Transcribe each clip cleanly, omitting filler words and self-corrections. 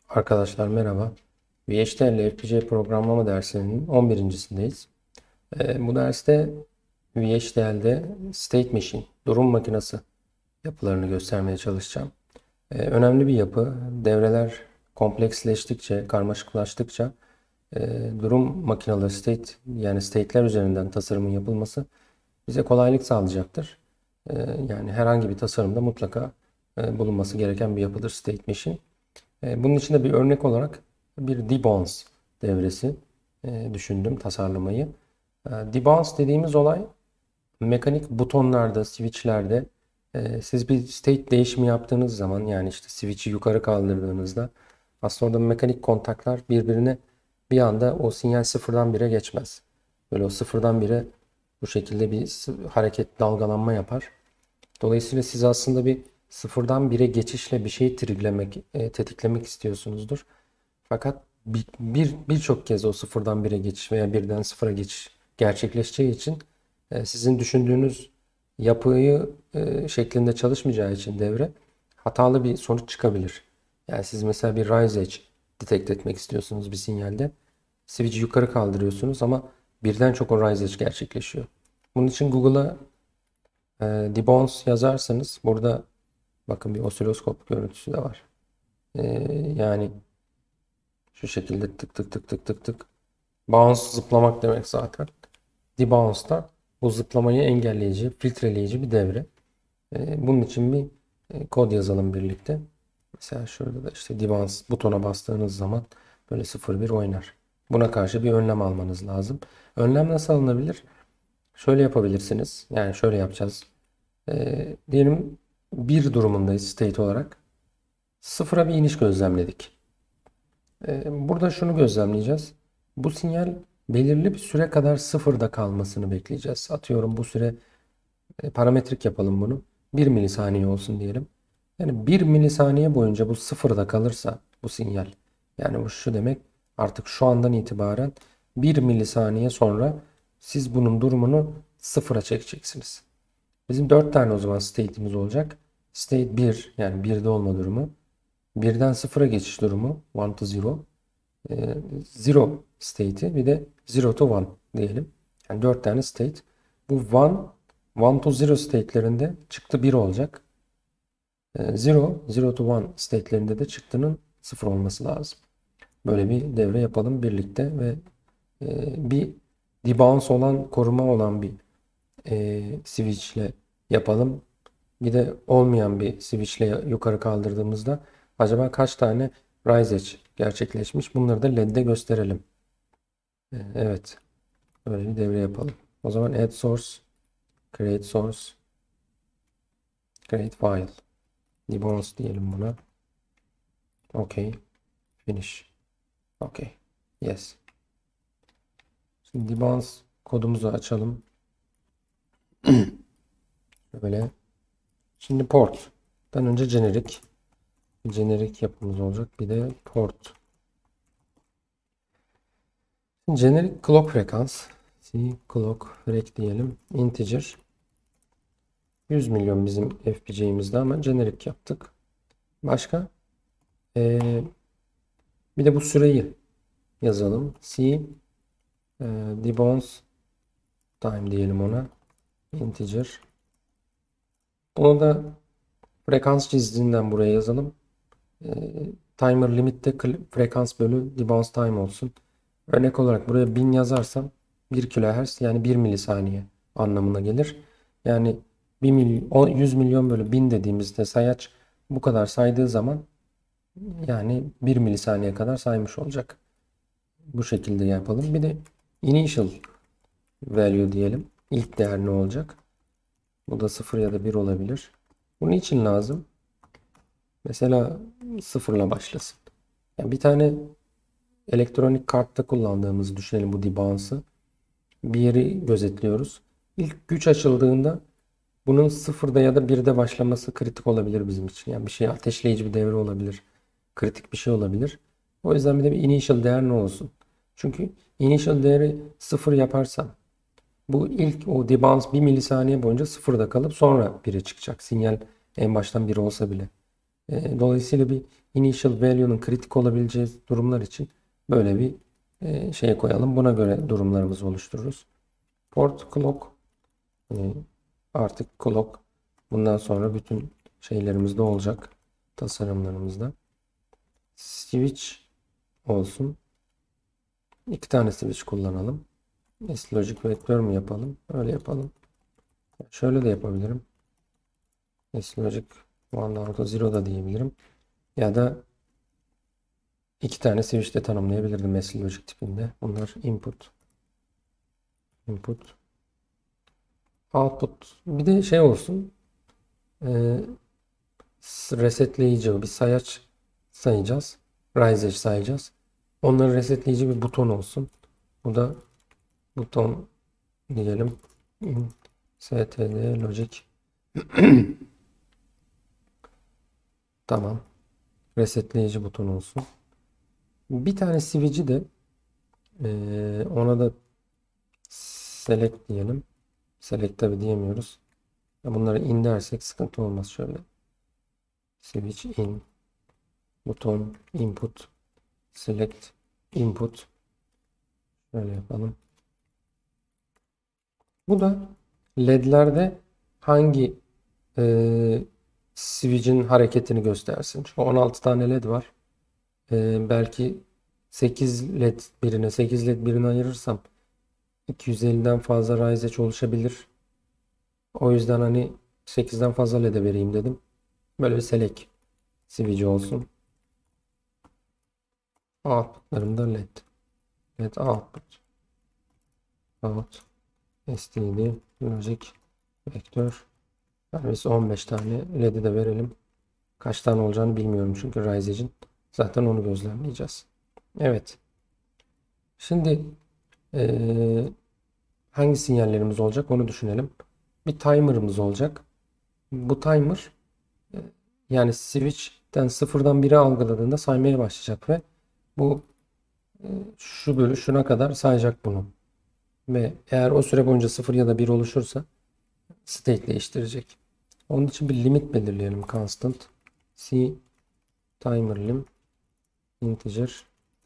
Arkadaşlar merhaba. VHDL FPGA programlama dersinin 11.sindeyiz. Bu derste VHDL'de State Machine, durum makinesi yapılarını göstermeye çalışacağım. Önemli bir yapı. Devreler kompleksleştikçe, karmaşıklaştıkça durum makineleri yani state'ler üzerinden tasarımın yapılması bize kolaylık sağlayacaktır. Yani herhangi bir tasarımda mutlaka bulunması gereken bir yapıdır State Machine. Bunun için de bir örnek olarak bir debounce devresi düşündüm tasarlamayı. Debounce dediğimiz olay mekanik butonlarda, switchlerde siz bir state değişimi yaptığınız zaman yani işte switch'i yukarı kaldırdığınızda aslında orada mekanik kontaklar birbirine bir anda o sinyal sıfırdan 1'e geçmez. Böyle o sıfırdan 1'e bu şekilde bir hareket dalgalanma yapar. Dolayısıyla siz aslında bir sıfırdan 1'e geçişle bir şeyi tetiklemek istiyorsunuzdur. Fakat birçok kez o sıfırdan 1'e geçiş veya birden sıfıra geçiş gerçekleşeceği için sizin düşündüğünüz yapıyı şeklinde çalışmayacağı için devre hatalı bir sonuç çıkabilir. Yani siz mesela bir rise edge detect etmek istiyorsunuz bir sinyalde. Switch'i yukarı kaldırıyorsunuz ama birden çok o rise edge gerçekleşiyor. Bunun için Google'a debounce yazarsanız burada bakın bir osiloskop görüntüsü de var. Yani şu şekilde tık tık tık tık tık tık. Bounce zıplamak demek zaten. Debounce da bu zıplamayı engelleyici, filtreleyici bir devre. Bunun için bir kod yazalım birlikte. Mesela şurada da işte debounce butona bastığınız zaman böyle 0-1 oynar. Buna karşı bir önlem almanız lazım. Önlem nasıl alınabilir? Şöyle yapabilirsiniz. Yani şöyle yapacağız. Diyelim bir durumundayız state olarak. Sıfıra bir iniş gözlemledik. Burada şunu gözlemleyeceğiz. Bu sinyal belirli bir süre kadar sıfırda kalmasını bekleyeceğiz. Atıyorum bu süre parametrik yapalım bunu. 1 milisaniye olsun diyelim. Yani 1 milisaniye boyunca bu sıfırda kalırsa bu sinyal. Yani bu şu demek artık şu andan itibaren 1 milisaniye sonra siz bunun durumunu sıfıra çekeceksiniz. Bizim 4 tane o zaman state'imiz olacak. State 1 yani 1'de olma durumu. Birden sıfıra geçiş durumu 1 to 0. Zero state'i bir de 0 to 1 diyelim. Yani 4 tane state. Bu 1 to 0 state'lerinde çıktı 1 olacak. 0 to 1 state'lerinde de çıktının 0 olması lazım. Böyle bir devre yapalım birlikte ve bir debounce olan, koruma olan bir switch ile yapalım. Bir de olmayan bir switch ile yukarı kaldırdığımızda acaba kaç tane rise edge gerçekleşmiş? Bunları da LED'de gösterelim. Evet. Böyle bir devre yapalım. O zaman add source, create file. Debounce diyelim buna. OK. Finish. OK. Yes. Şimdi debounce kodumuzu açalım. Böyle. Şimdi port'tan önce generic yapımız olacak. Bir de port. Generic clock frekans. Clock frek diyelim. Integer. 100 milyon bizim FPGA'mizde ama generic yaptık. Başka? Bir de bu süreyi yazalım. Debounce time diyelim ona. Integer. Bunu da frekans çizdiğinden buraya yazalım. Timer limitte frekans bölü debounce time olsun. Örnek olarak buraya 1000 yazarsam 1 kHz yani 1 milisaniye anlamına gelir. Yani 100 milyon bölü 1000 dediğimizde sayaç bu kadar saydığı zaman yani 1 milisaniye kadar saymış olacak. Bu şekilde yapalım. Bir de initial value diyelim. İlk değer ne olacak? Bu da 0 ya da 1 olabilir. Bunun için lazım. Mesela 0 ile başlasın. Yani bir tane elektronik kartta kullandığımızı düşünelim bu debounce'ı. Bir yeri gözetliyoruz. İlk güç açıldığında bunun 0'da ya da 1'de başlaması kritik olabilir bizim için. Yani bir şey ateşleyici bir devre olabilir. Kritik bir şey olabilir. O yüzden bir de bir initial değer ne olsun? Çünkü initial değeri 0 yaparsan bu ilk o debounce 1 milisaniye boyunca 0'da kalıp sonra 1'e çıkacak. Sinyal en baştan 1 olsa bile. Dolayısıyla bir initial value'nun kritik olabileceği durumlar için böyle bir şey koyalım. Buna göre durumlarımızı oluştururuz. Port clock, artık clock bundan sonra bütün şeylerimizde olacak, tasarımlarımızda. Switch olsun. 2 tane switch kullanalım. Logic vektör mü yapalım? Öyle yapalım. Şöyle de yapabilirim. Logic 1 down to 0 da diyebilirim. Ya da 2 tane switch de tanımlayabilirdim Logic tipinde. Bunlar input, output. Bir de şey olsun. E, resetleyici bir sayaç sayacağız. Rise edge sayacağız. Onları resetleyici bir buton olsun. Bu da buton diyelim. std logic. Tamam. Resetleyici buton olsun. Bir tane switch'i de ona da select diyelim. Select tabi diyemiyoruz. Bunları in dersek sıkıntı olmaz. Şöyle switch in, buton input, select input. Şöyle yapalım. Bu da ledlerde hangi switch'in hareketini göstersin. Çünkü 16 tane led var. Belki 8 led birine 8 led birine ayırırsam 250'den fazla rise edge oluşabilir. O yüzden hani 8'den fazla led'e vereyim dedim. Böyle bir select switch olsun. Output'larımda led. Led output. Out. std logic vektör. Yani biz 15 tane led'e de verelim. Kaç tane olacağını bilmiyorum çünkü rise edge'in. Zaten onu gözlemleyeceğiz. Evet. Şimdi hangi sinyallerimiz olacak onu düşünelim. Bir timer'ımız olacak. Bu timer yani switch'ten sıfırdan 1'e algıladığında saymaya başlayacak ve bu şu bölü şuna kadar sayacak bunu. Ve eğer o süre boyunca 0 ya da 1 oluşursa state değiştirecek. Onun için bir limit belirleyelim. Constant c timer lim integer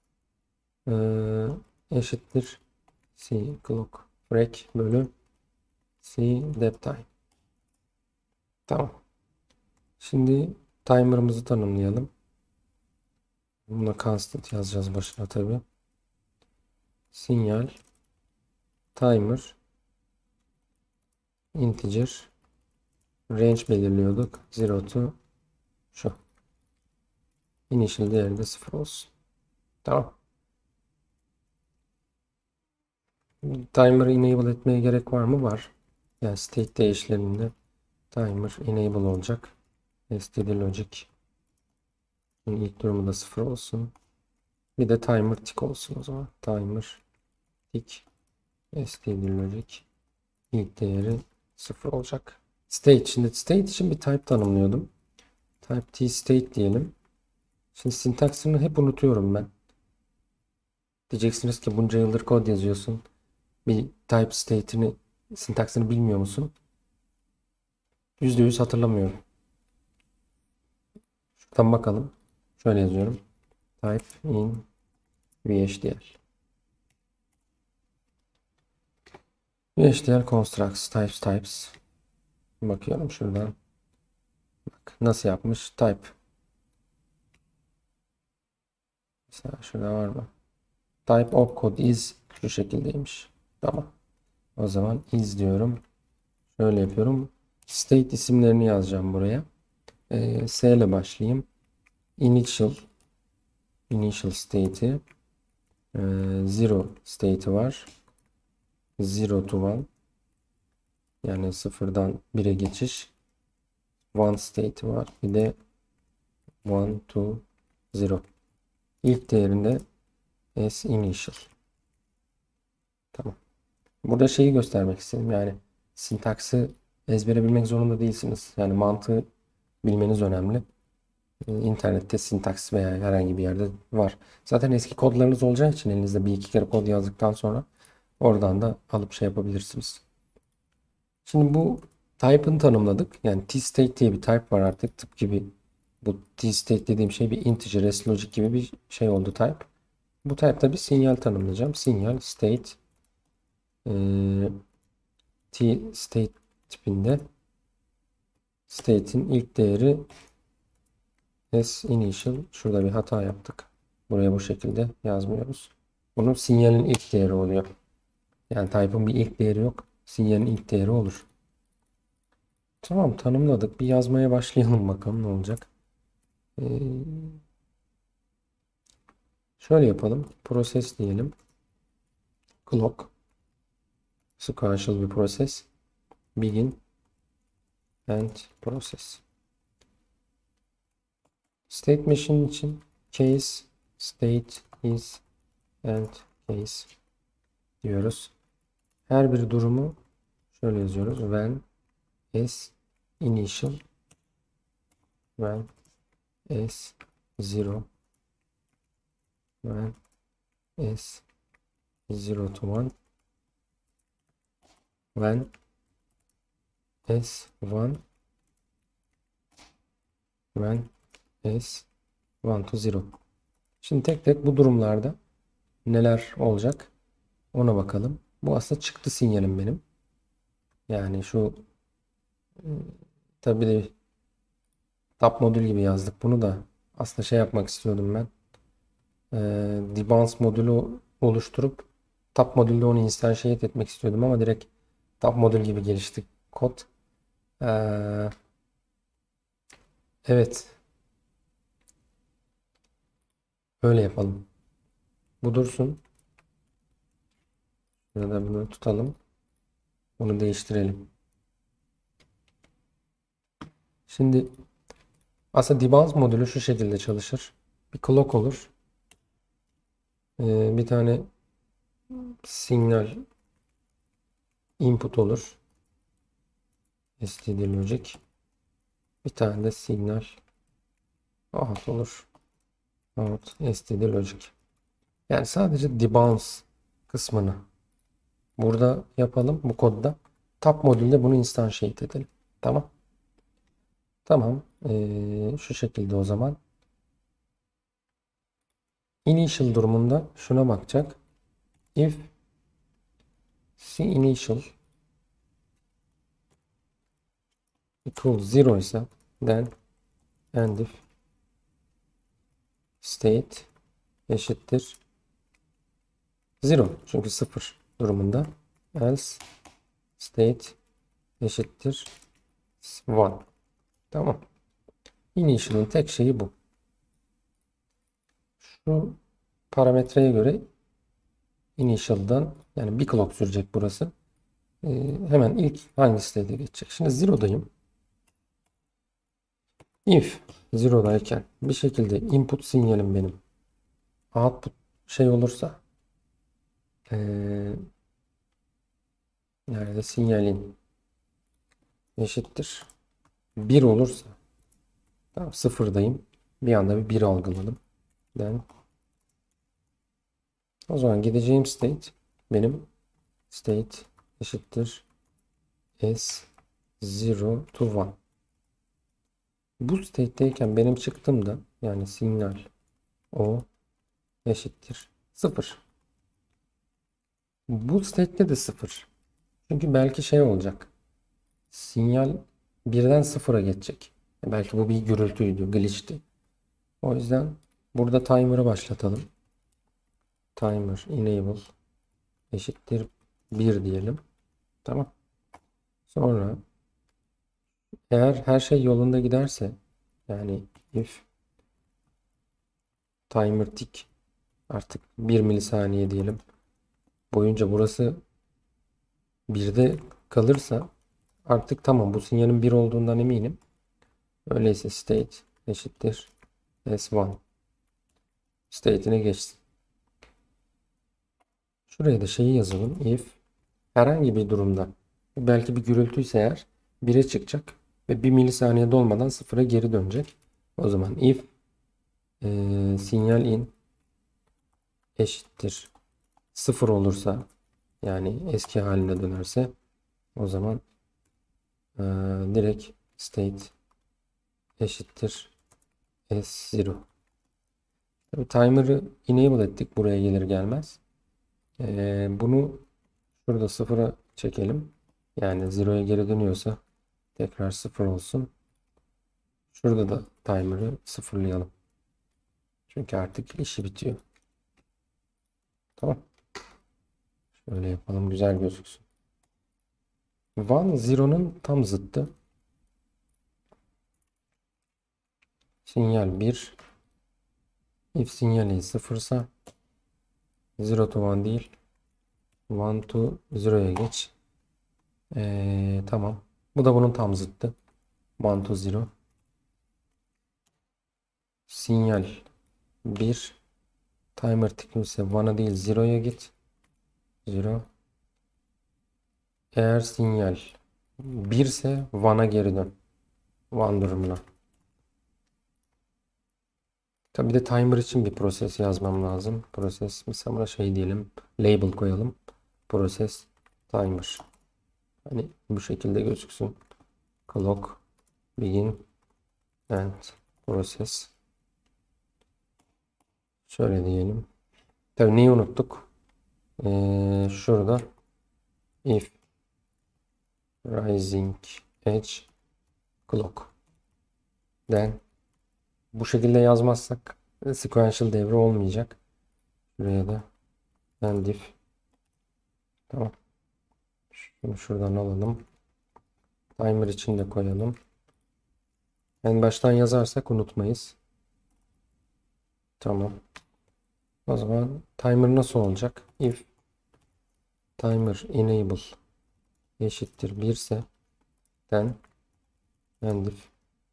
eşittir c clock break bölü c dead time. Tamam. Şimdi timer'ımızı tanımlayalım. Buna constant yazacağız başına tabi. Sinyal timer integer range belirliyorduk. 0 to şu. Initial değeri de 0 olsun. Tamam. Timer'ı enable etmeye gerek var mı? Var. Yani state değişlerinde timer enable olacak. std logic. Şimdi ilk durumu da 0 olsun. Bir de timer tick olsun o zaman. Timer tick std logic ilk değeri 0 olacak. State için bir type tanımlıyordum. Type t state diyelim. Şimdi sintaksını hep unutuyorum ben. Diyeceksiniz ki bunca yıldır kod yazıyorsun. Bir type state'ini, sintaksını bilmiyor musun? %100 hatırlamıyorum. Şuradan bakalım. Şöyle yazıyorum. Type in VHDL. VHDL constructs types. Bakıyorum şuradan. Bak nasıl yapmış? Type. Mesela şurada var mı? Type opcode is şu şekildeymiş. Tamam. O zaman is diyorum. Şöyle yapıyorum. State isimlerini yazacağım buraya. S ile başlayayım. Initial state'i 0 state'i var. 0 to 1 yani sıfırdan 1'e geçiş. 1 state'i var. Bir de 1 to 0. İlk değerinde s initial. Tamam. Burada şeyi göstermek istedim. Yani sintaksı ezbere bilmek zorunda değilsiniz. Yani mantığı bilmeniz önemli. İnternette sintaks veya herhangi bir yerde var. Zaten eski kodlarınız olacağı için elinizde bir iki kere kod yazdıktan sonra oradan da alıp şey yapabilirsiniz. Şimdi bu type'ını tanımladık. Yani tstate diye bir type var artık. Tıpkı bir Bu tstate dediğim şey bir integer slogic gibi bir şey oldu type. Bu type'da bir sinyal tanımlayacağım. Sinyal state state tipinde state'in ilk değeri initial. Şurada bir hata yaptık. Buraya bu şekilde yazmıyoruz. Bunun sinyalin ilk değeri oluyor. Yani type'ın bir ilk değeri yok. Sinyalin ilk değeri olur. Tamam, tanımladık. Bir yazmaya başlayalım bakalım ne olacak. Şöyle yapalım. Proses diyelim. Clock. Sequential bir proses. Begin and process. State machine için case, state, is and case diyoruz. Her bir durumu şöyle yazıyoruz. When s initial, when s 0, when s 0 to 1, when s 1, when s 1 to 0. Şimdi tek tek bu durumlarda neler olacak ona bakalım. Bu aslında çıktı sinyalim benim. Yani şu tabii de tab modül gibi yazdık. Bunu da aslında şey yapmak istiyordum ben. Debounce modülü oluşturup tab modülde onu instantiate etmek istiyordum ama direkt tab modül gibi gelişti kod. Evet. Öyle yapalım. Bu dursun. Ya da bunu tutalım. Bunu değiştirelim. Şimdi aslında debounce modülü şu şekilde çalışır. Bir clock olur. Bir tane signal input olur. std logic. Bir tane de signal out olur. Out std logic. Yani sadece debounce kısmını burada yapalım bu kodda. Tab modülde bunu instantiate edelim. Tamam. Tamam. Şu şekilde o zaman. Initial durumunda şuna bakacak. If c initial equal 0 ise then and if state eşittir 0. Çünkü 0 durumunda. Else state eşittir 1. Tamam. Initial'ın tek şeyi bu. Şu parametreye göre initial'dan yani bir clock sürecek burası. Hemen ilk hangi state'e geçecek? Şimdi 0'dayım. If 0'dayken bir şekilde input sinyalim benim output şey olursa nerede sinyalin eşittir 1 olursa, tamam, 0'dayım. Bir anda bir 1 algıladım. Then o zaman gideceğim state benim state eşittir s0 to 1. Bu state'teyken benim çıktığımda yani sinyal o eşittir 0. Bu state'te de 0. Çünkü belki şey olacak. Sinyal birden 0'a geçecek. Belki bu bir gürültüydü, glitch'ti. O yüzden burada timer'ı başlatalım. Timer enable eşittir 1 diyelim. Tamam. Sonra eğer her şey yolunda giderse yani if timer tick artık 1 milisaniye diyelim boyunca burası 1'de kalırsa artık tamam, bu sinyalin 1 olduğundan eminim. Öyleyse state eşittir s1 state'ine geçsin. Şuraya da şeyi yazalım. If herhangi bir durumda belki bir gürültüyse eğer 1'e çıkacak ve 1 milisaniye dolmadan 0'a geri dönecek. O zaman if sinyal in eşittir 0 olursa yani eski haline dönerse o zaman direkt state eşittir S0. Tabii timer'ı enable ettik buraya gelir gelmez. Bunu şurada sıfıra çekelim. Yani zero'ya geri dönüyorsa tekrar sıfır olsun. Şurada da timer'ı sıfırlayalım. Çünkü artık işi bitiyor. Tamam. Şöyle yapalım, güzel gözüksün. One zero'nun tam zıttı. Sinyal 1. If sinyali sıfırsa 0 to 1 değil. 1 to 0'ya geç. Tamam. Bu da bunun tam zıttı. 1 to 0. Sinyal 1. Timer tıklıyorsa 1'a değil 0'ya git. 0. Eğer sinyal 1 ise 1'a geri dön. 1 durumuna. Tabi de timer için bir proses yazmam lazım. Proses mesela buna şey diyelim. Label koyalım. Proses timer. Hani bu şekilde gözüksün. Clock begin and process. Şöyle diyelim. Tabii neyi unuttuk? Şurada if rising edge clock. Then bu şekilde yazmazsak sequential devre olmayacak. Şuraya da and if. Tamam. Şunu şuradan alalım. Timer için de koyalım. En baştan yazarsak unutmayız. Tamam. O zaman timer nasıl olacak? If timer enable eşittir 1 ise then and if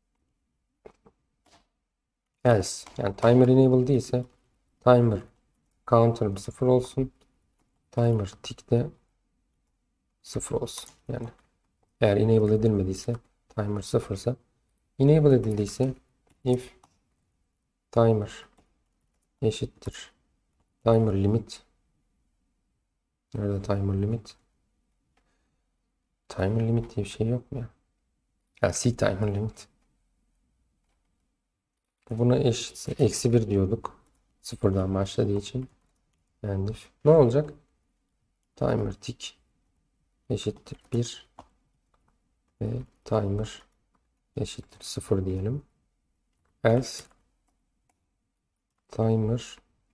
else. Yani timer enable değilse timer counter'ım 0 olsun. Timer tick de 0 olsun. Yani eğer enable edilmediyse timer 0 ise, enable edildiyse if timer eşittir timer limit. Nerede timer limit? Timer limit diye bir şey yok mu ya? Ya C timer limit. Buna eşitse eksi 1 diyorduk. Sıfırdan başladığı için. Yani ne olacak? Timer tick eşittir 1 ve timer eşittir 0 diyelim. Else timer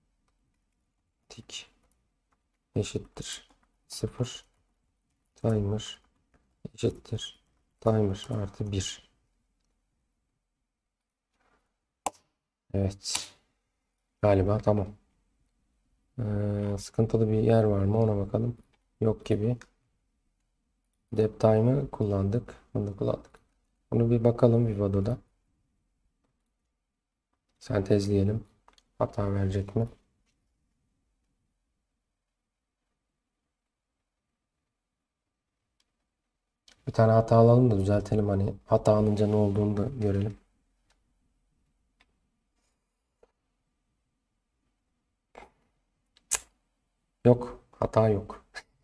tick eşittir 0, timer eşittir timer artı 1. Evet. Galiba tamam. Sıkıntılı bir yer var mı ona bakalım. Yok gibi. Dep time'ı kullandık. Bunu da kullandık. Bunu bir bakalım Vivado'da. Sentezleyelim. Hata verecek mi? Bir tane hata alalım da düzeltelim. Hani hata alınca ne olduğunu da görelim. Yok. Hata yok.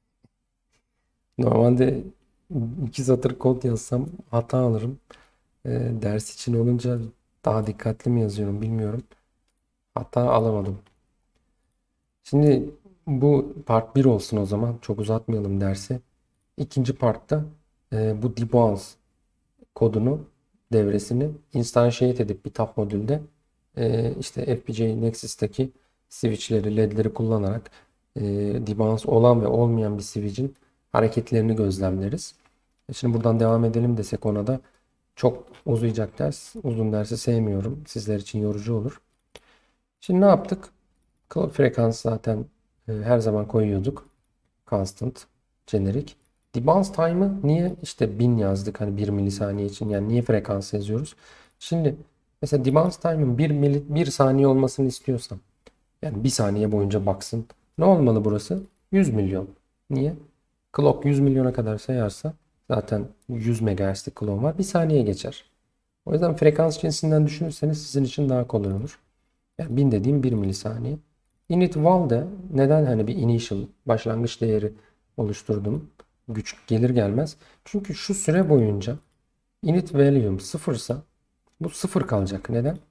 Normalde 2 satır kod yazsam hata alırım. Ders için olunca daha dikkatli mi yazıyorum bilmiyorum. Hata alamadım. Şimdi bu part 1 olsun o zaman. Çok uzatmayalım dersi. İkinci partta bu debounce kodunu, devresini instantiate edip bir tap modülde işte FPGA Nexus'taki switchleri, ledleri kullanarak debounce olan ve olmayan bir switch'in hareketlerini gözlemleriz. Şimdi buradan devam edelim desek ona da çok uzayacak ders. Uzun dersi sevmiyorum. Sizler için yorucu olur. Şimdi ne yaptık? Clock frekans zaten her zaman koyuyorduk. Constant, generic. Debounce time'ı niye işte 1000 yazdık hani 1 milisaniye için, yani niye frekans yazıyoruz? Şimdi mesela debounce time'ın 1 saniye olmasını istiyorsam, yani 1 saniye boyunca baksın, ne olmalı burası? 100 milyon. Niye? Clock 100 milyona kadar sayarsa zaten 100 MHz'lik clock var. 1 saniye geçer. O yüzden frekans cinsinden düşünürseniz sizin için daha kolay olur. Yani 1000 dediğim 1 milisaniye. Init val'de neden hani bir initial başlangıç değeri oluşturdum güç gelir gelmez? Çünkü şu süre boyunca init value'm sıfırsa bu sıfır kalacak. Neden?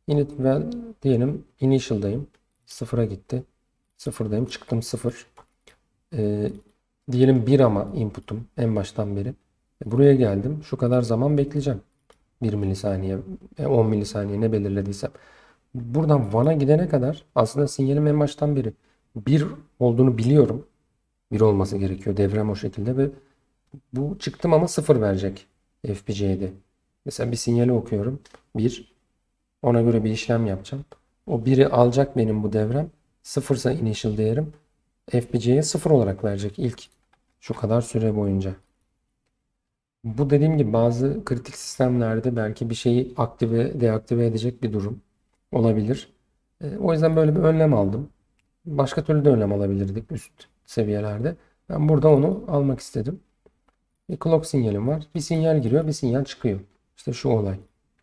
Init val diyelim, initial'dayım. Sıfıra gitti. Sıfırdayım. Çıktım 0. Diyelim 1 ama input'um en baştan beri. Buraya geldim. Şu kadar zaman bekleyeceğim. 1 milisaniye, 10 milisaniye ne belirlediysem. Buradan Van'a gidene kadar aslında sinyalim en baştan beri 1 olduğunu biliyorum. 1 olması gerekiyor. Devrem o şekilde ve bu çıktım ama 0 verecek FPGA'de. Mesela bir sinyali okuyorum. 1. Ona göre bir işlem yapacağım. O 1'i alacak benim bu devrem. 0 ise initial değerim. FPGA'ye 0 olarak verecek ilk şu kadar süre boyunca. Bu dediğim gibi bazı kritik sistemlerde belki bir şeyi aktive deaktive edecek bir durum olabilir. O yüzden böyle bir önlem aldım. Başka türlü de önlem alabilirdik üst seviyelerde. Ben burada onu almak istedim. Bir clock sinyalim var. Bir sinyal giriyor, bir sinyal çıkıyor. İşte şu olay.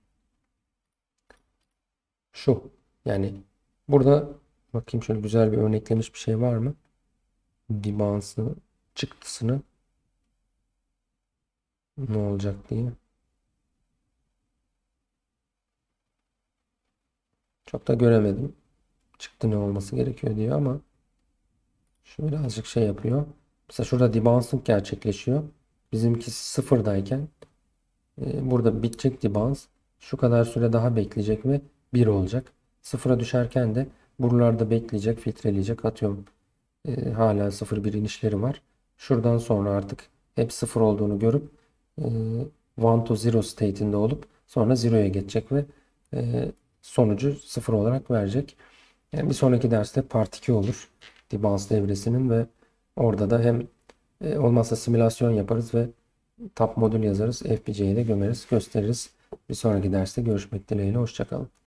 Şu. Yani burada bakayım şöyle güzel bir örneklemiş bir şey var mı? Debug'ını, çıktısını ne olacak diye. Çok da göremedim. Çıktı ne olması gerekiyor diyor ama şu birazcık şey yapıyor. Mesela şurada debouncing gerçekleşiyor. Bizimkisi sıfırdayken burada bitecek debounce. Şu kadar süre daha bekleyecek ve 1 olacak. Sıfıra düşerken de buralarda bekleyecek, filtreleyecek. Atıyorum hala 0-1 inişleri var. Şuradan sonra artık hep 0 olduğunu görüp 1 to 0 state'inde olup sonra 0'ya geçecek ve sonucu 0 olarak verecek. Yani bir sonraki derste part 2 olur. Debounce devresinin ve orada da hem olmazsa simülasyon yaparız ve tap modül yazarız. FPGA'ye de gömeriz, gösteririz. Bir sonraki derste görüşmek dileğiyle. Hoşça kalın.